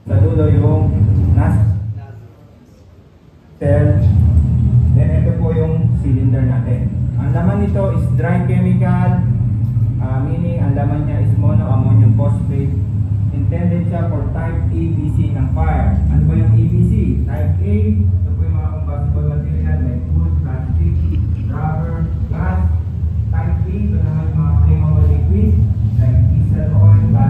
Sa dulo yung cell. Then ito po yung cylinder natin. Ang laman nito is dry chemical, meaning ang laman niya is monoammonium phosphate. Intended siya for type ABC ng fire. Ano ba yung ABC? Type A,